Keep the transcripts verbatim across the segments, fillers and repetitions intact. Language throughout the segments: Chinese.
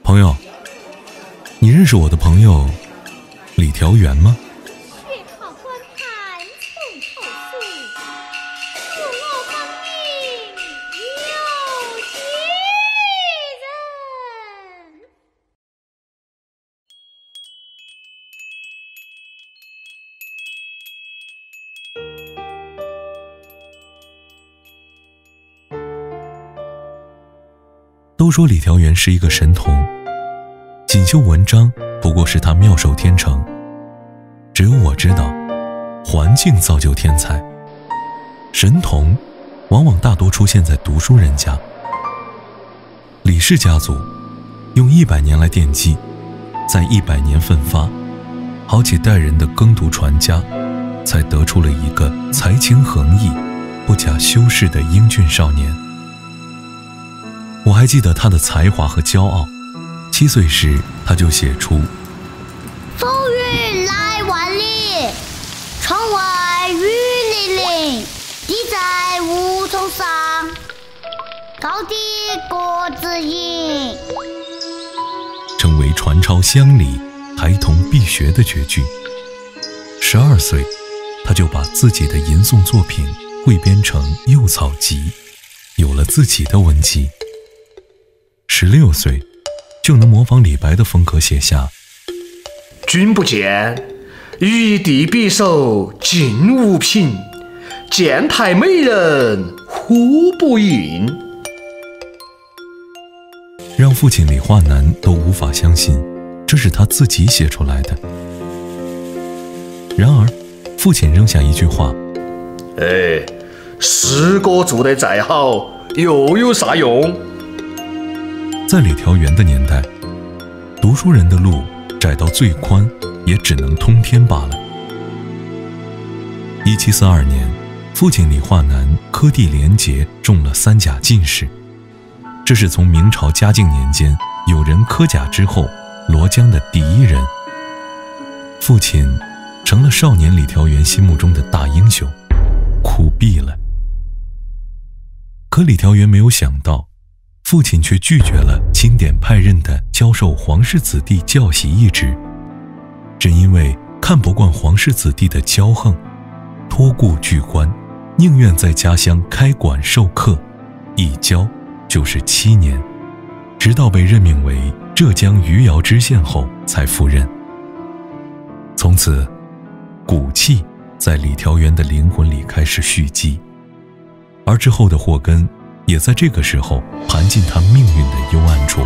朋友，你认识我的朋友李调元吗？ 月考官看从头诉，恕我方命有其人。 都说李调元是一个神童，锦绣文章不过是他妙手天成。只有我知道，环境造就天才，神童往往大多出现在读书人家。李氏家族用一百年来奠基，在一百年奋发，好几代人的耕读传家，才得出了一个才情横溢、不假修饰的英俊少年。我还记得他的才华和骄傲，七岁时他就写出风雨来万里，窗外雨沥沥，地在梧桐上，高低各自饮， 成为传抄乡里孩童必学的绝句。十二岁他就把自己的吟诵作品汇编成《幼草集》，有了自己的文集。十六岁就能模仿李白的风格写下君不见，玉帝匕首尽无凭，见台美人呼不应， 让父亲李化南都无法相信这是他自己写出来的。然而父亲扔下一句话： 哎，诗歌做得再好又有啥用？ 在李调元的年代，读书人的路窄到最宽也只能通天罢了。一七四二年，父亲李化南科第廉洁中了三甲进士，这是从明朝嘉靖年间有人科甲之后罗江的第一人。父亲成了少年李调元心目中的大英雄，苦毙了。可李调元没有想到，父亲却拒绝了钦点派任的教授皇室子弟教习一职，正因为看不惯皇室子弟的骄横，托孤拒官，宁愿在家乡开馆授课，一教就是七年，直到被任命为浙江余姚知县后才赴任。从此，骨气在李调元的灵魂里开始蓄积，而之后的祸根也在这个时候盘进他命运的幽暗处。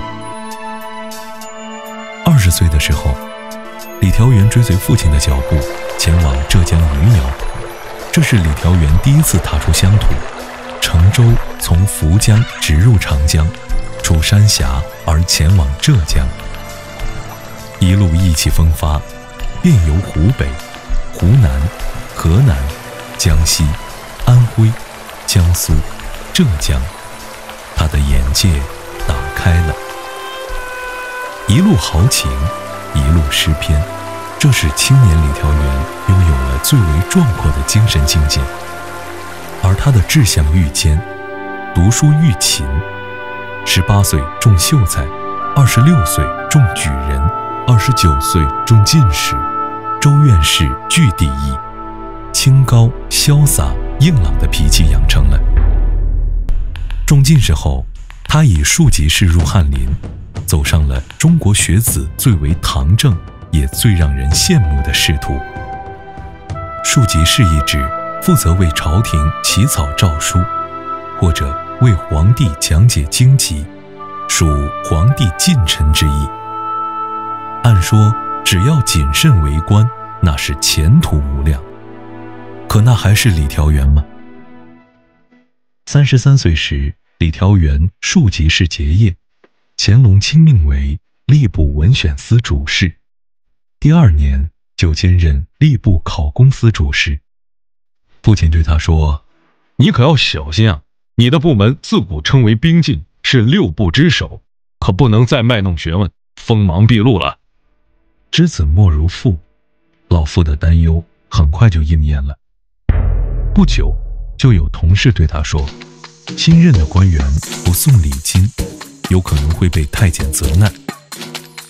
二十岁的时候，李调元追随父亲的脚步，前往浙江余姚。这是李调元第一次踏出乡土，乘舟从涪江直入长江，出三峡而前往浙江。一路意气风发，遍游湖北、湖南、河南、江西、安徽、江苏、浙江，他的眼界打开了。一路豪情，一路诗篇，这使青年李调元拥有了最为壮阔的精神境界。而他的志向愈坚，读书愈勤，十八岁中秀才，二十六岁中举人，二十九岁中进士，州院士俱第一，清高潇洒硬朗的脾气养成了。中进士后，他以庶吉士入翰林，走上了中国学子最为堂正也最让人羡慕的仕途。庶吉士一职，负责为朝廷起草诏书，或者为皇帝讲解经籍，属皇帝近臣之意。按说只要谨慎为官，那是前途无量。可那还是李调元吗？三十三岁时，李调元庶吉士结业，乾隆亲命为吏部文选司主事。第二年就兼任吏部考功司主事。父亲对他说：“ 你可要小心啊！你的部门自古称为兵进，是六部之首，可不能再卖弄学问，锋芒毕露了。” 知子莫如父，老父的担忧很快就应验了。不久，就有同事对他说，新任的官员不送礼金，有可能会被太监责难，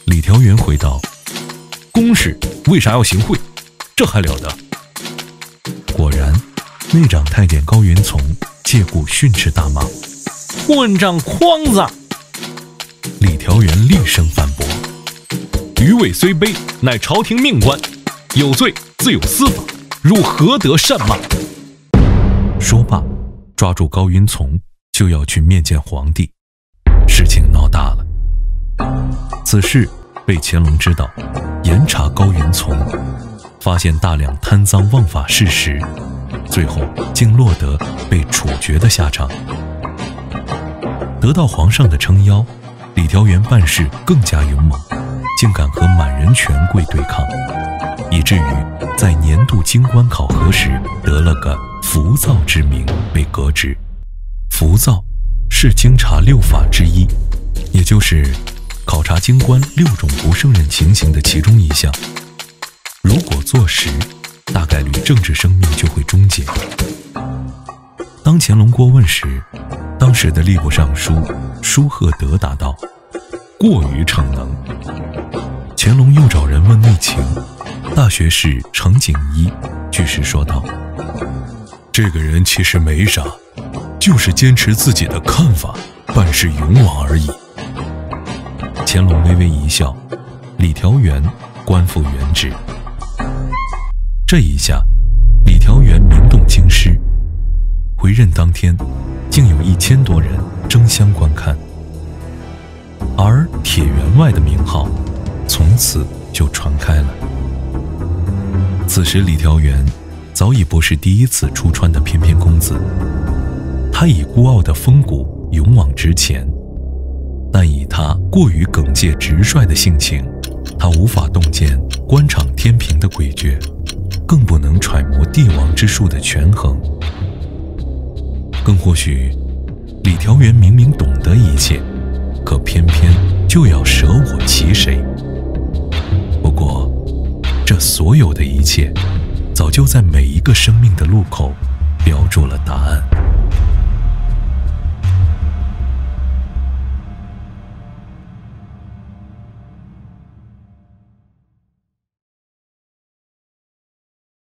李调元回道：公事为啥要行贿？这还了得！果然，内长太监高云从借故训斥大骂： 混账筐子！ 李调元厉声反驳：余位虽卑，乃朝廷命官，有罪自有司法，汝何得擅骂？说罢，抓住高云从就要去面见皇帝。事情闹大了。此事被乾隆知道，严查高云从，发现大量贪赃枉法事实，最后竟落得被处决的下场。得到皇上的撑腰，李调元办事更加勇猛，竟敢和满人权贵对抗，以至于在年度京官考核时得了个浮躁之名，被革职。浮躁是京察六法之一，也就是考察京官六种不胜任情形的其中一项。如果坐实，大概率政治生命就会终结。当乾隆过问时，当时的吏部尚书舒赫德答道：过于逞能。乾隆又找人问内情，大学士程景一据实说道：这个人其实没啥，就是坚持自己的看法，办事勇往而已。乾隆微微一笑，李调元官复原职。这一下，李调元名动京师，回任当天，竟有一千多人争相观看，而铁员外的名号从此就传开了。此时李调元早已不是第一次出川的翩翩公子，他以孤傲的风骨勇往直前，但以他过于耿介直率的性情，他无法洞见官场天平的诡谲，更不能揣摩帝王之术的权衡。更或许李调元明明懂得一切，可偏偏就要舍我其谁。不过这所有的一切早就在每一个生命的路口标注了答案。